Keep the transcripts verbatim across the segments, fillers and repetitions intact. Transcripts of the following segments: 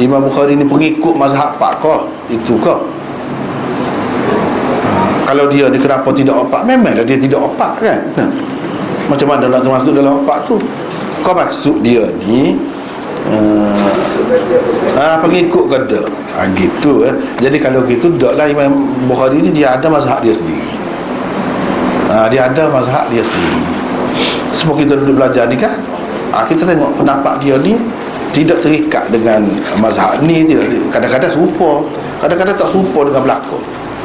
Imam Bukhari ni pengikut mazhab pak kau itu kau. Kalau dia ni kenapa tidak opak? Memanglah dia tidak opak kan. Nah, macam mana nak termasuk dalam opak tu? Kau maksud dia ni uh, ah, pengikut ke tak? Ah, gitu eh. Jadi kalau gitu taklah Imam Bukhari ni dia ada mazhab dia sendiri. Ah, dia ada mazhab dia sendiri. Sebab kita duduk belajar ni kan, ah, kita tengok pendapat dia ni tidak terikat dengan mazhab ni, tidak, kadang-kadang serupa, kadang-kadang tak serupa dengan belakang.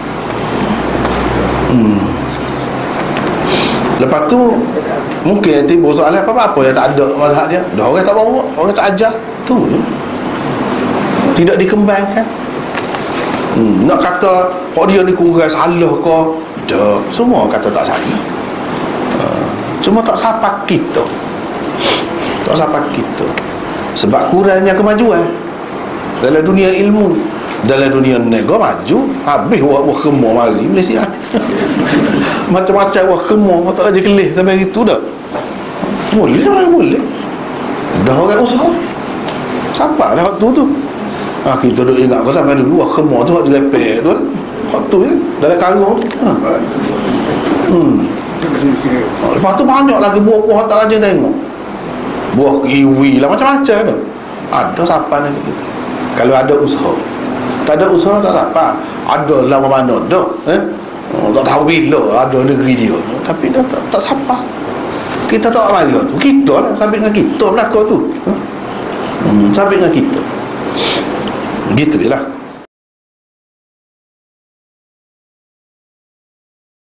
Hmm. Lepas tu mungkin timbul soalan apa-apa yang tak ada mazhab dia. Dah orang tak bawa, orang tak ajar. Tu je. Tidak dikembangkan. Hmm. Nak kata oh dia ni kurang salah ke? Tak. Semua kata tak salah. Uh, cuma tak sapa kita. Tak sapa kita. Sebab kurangnya kemajuan dalam dunia ilmu. Dalam dunia nego maju, habis wah-wah kemur mari Malaysia. Macam-macam wah kemur, tak aja kelih sampai gitu dah. Boleh lah, boleh. Dah orang usaha. Siapa dah waktu tu? Ah, kita duk ingat kau sampai dulu wah kemur tu hak direpek tu. Hak tu ya, dalam karung tu. Ha. Hmm. Lepas tu banyak lagi buah-buah tak aja tengok. Buah kiwi lah macam-macam tu. Ada siapa lagi kita. Kalau ada usaha. Tak ada usaha tak apa. Ada lama mana dah, eh? Oh, tak tahu bila ada negeri dia. Tapi dah tak, tak siapa. Kita tak mari tu. Kita lah sampai dengan kita belaka tu. Hmm, sampai dengan kita. Gitu je lah.